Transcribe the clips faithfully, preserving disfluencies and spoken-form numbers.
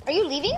Are you leaving?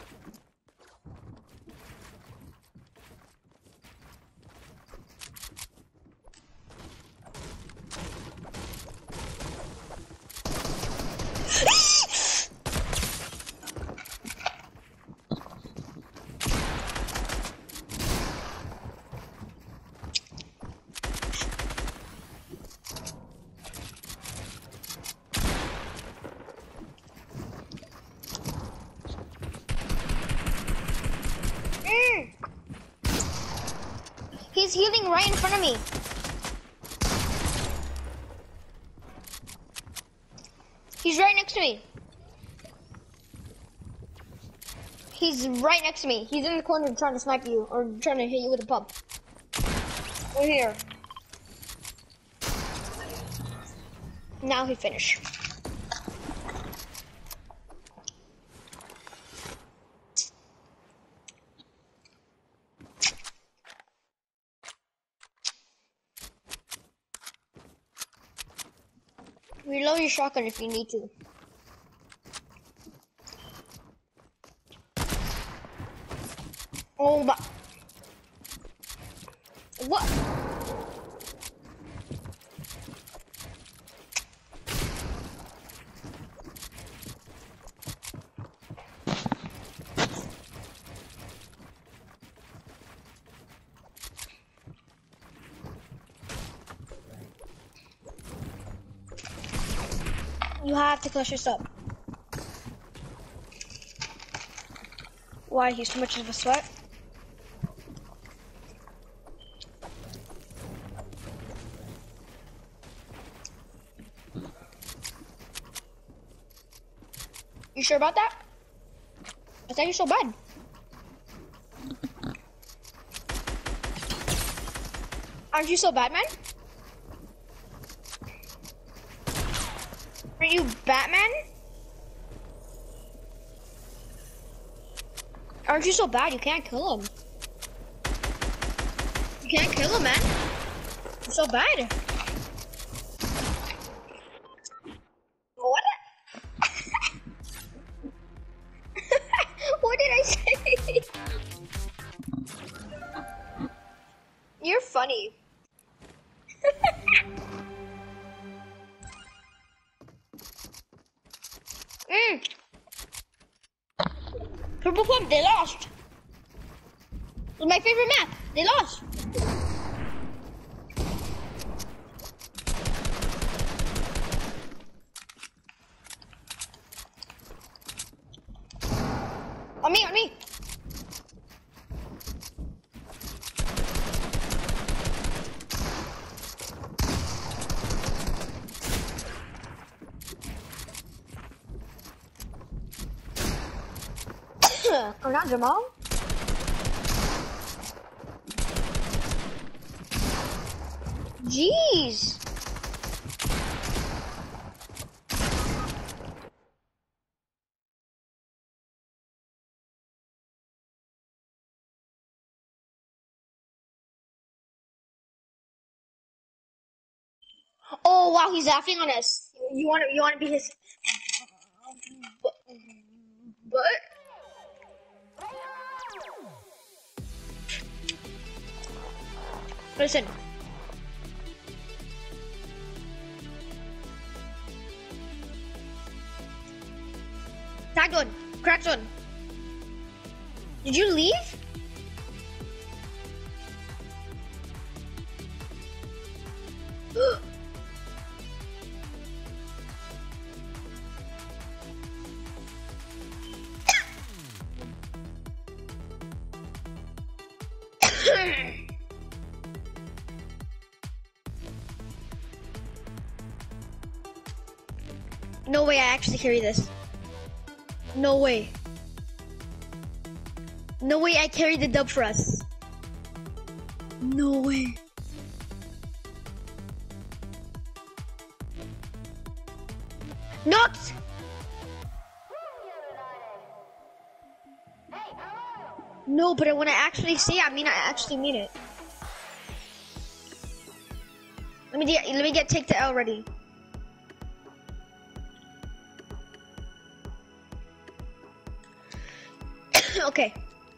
He's healing right in front of me. He's right next to me. He's right next to me. He's in the corner trying to snipe you or trying to hit you with a pump. We're here. Now he finished. Reload your shotgun if you need to. Oh my. What? You have to clutch this up. Why? He's too much of a sweat? You sure about that? I thought you're so bad. Aren't you so bad, man? Aren't you Batman? Aren't you so bad? You can't kill him. You can't kill him, man. You're so bad. What? What did I say? You're funny. Mm. Purple Pump, they lost. It was my favorite map. They lost. On me, on me. Come down, Jamal. Jeez. Oh wow, he's laughing on us. You want to? You want to be his? But. but Listen. Tagged one. Cracked one. Did you leave? No way I actually carry this. No way. No way I carry the dub for us. No way. Knocked! No, but when I actually say I mean I actually mean it. Let me get let me get take the L ready. Okay.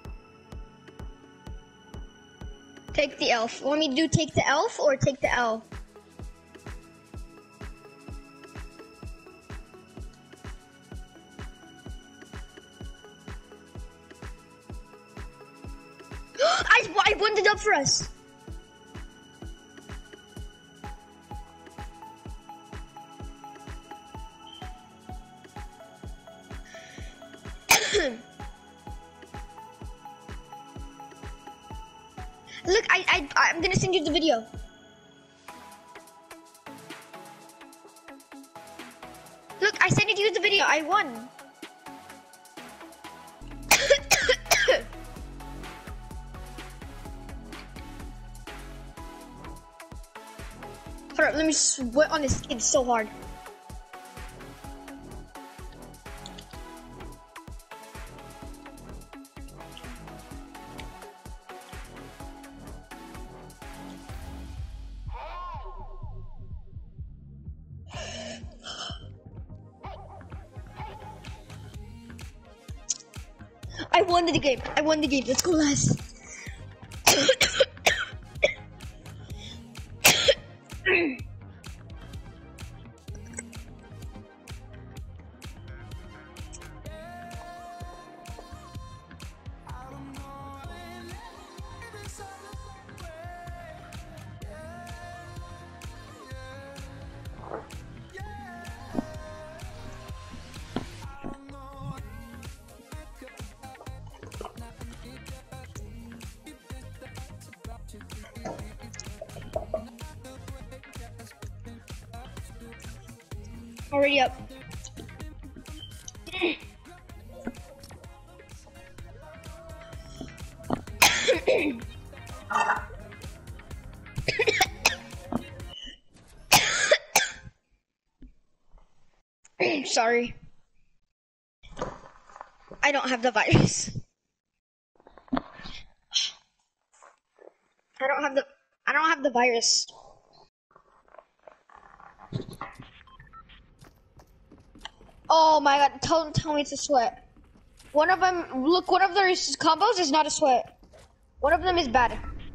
Take the elf. Want me to do take the elf or take the L? I, I won the dub for us. Look, I, I, I'm gonna send you the video. Look, I sent you the video. I won. Hold up, let me sweat on this skin so hard. I won the game. I won the game. Let's go, lads. Already up. Sorry. I don't have the virus. I don't have the I don't have the virus. Oh my god, tell, tell me it's a sweat. One of them, look, one of their combos is not a sweat. One of them is bad.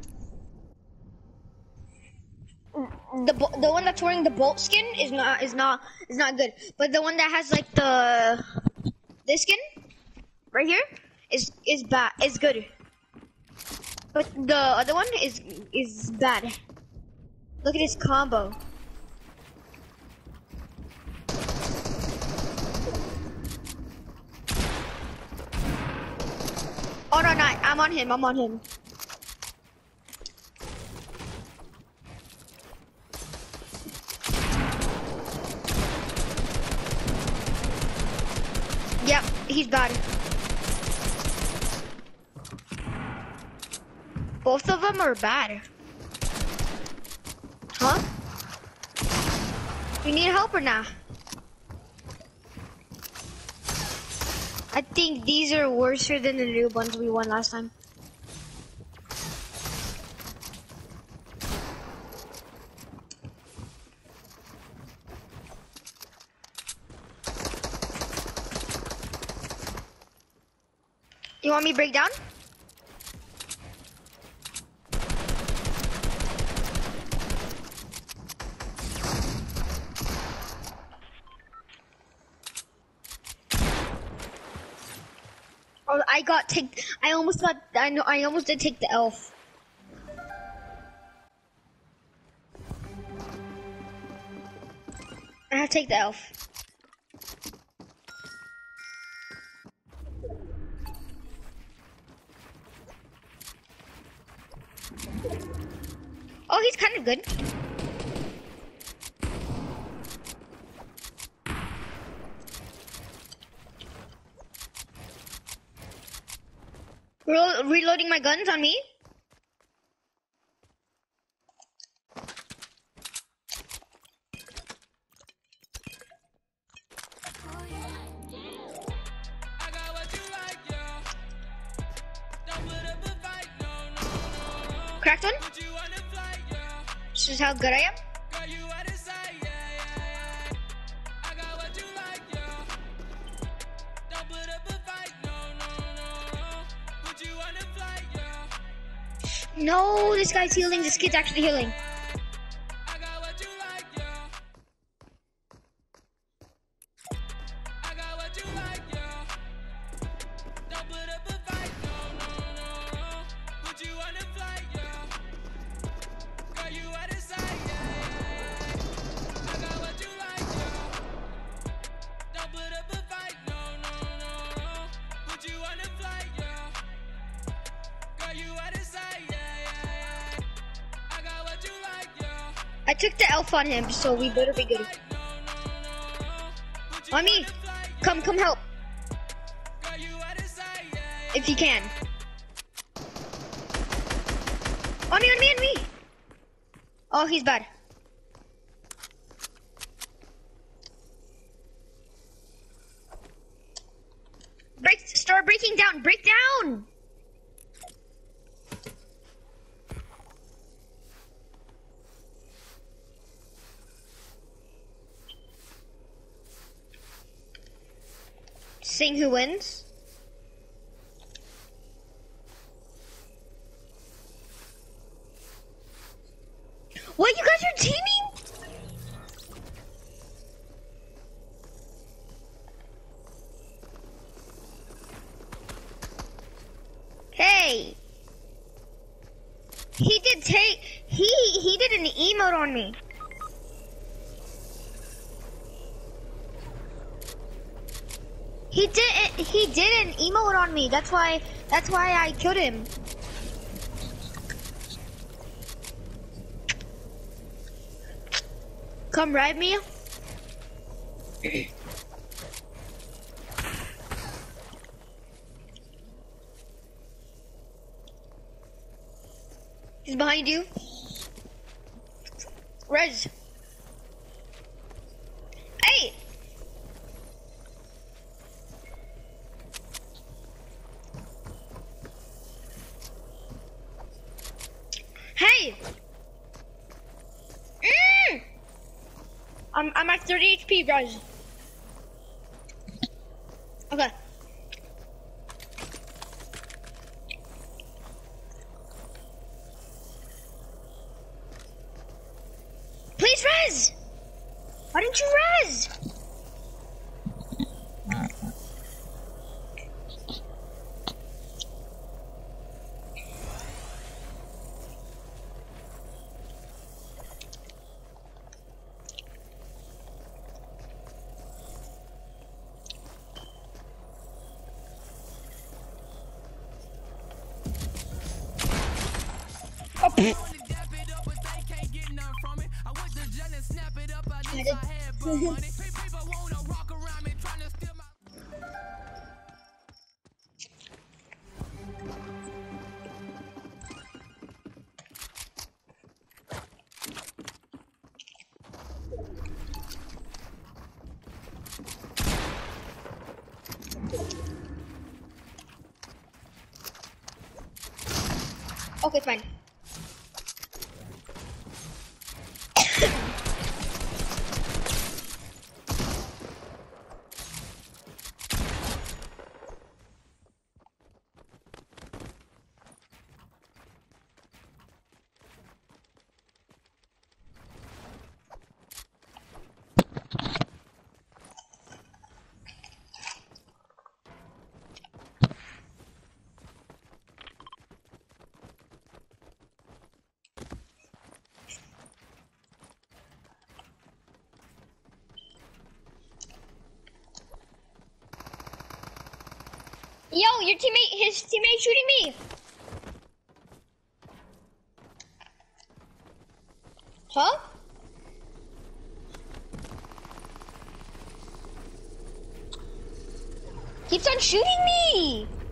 The the one that's wearing the bolt skin is not is not is not good. But the one that has like the this skin right here is is bad is good. But the other one is is bad. Look at his combo. Oh no, no, I'm on him, I'm on him. Yep, he's bad. Both of them are bad. Huh? You need help or not? I think these are worse than the new ones we won last time. You want me to break down? Oh, I got take. I almost got. I know. I almost did take the elf. I have to take the elf. Oh, he's kind of good. Re reloading my guns on me. Cracked one. This is how good I am. No, this guy's healing. This kid's actually healing. I took the elf on him, so we better be good. On me. Come, come help. If you can. On me, on me, on me. Oh, he's bad. Break, start breaking down, break down. Sing who wins. What, you guys are teaming? Hey. He did take, he, he did an emote on me. He did he did an emote on me. That's why that's why I killed him. Come ride me. He's behind you. Rez. Hey! Hey! Mm! I'm I'm at thirty H P, guys. Okay. Please res! Why didn't you res? Okay, fine. Yo, your teammate, his teammate shooting me. Huh? Keeps on shooting me.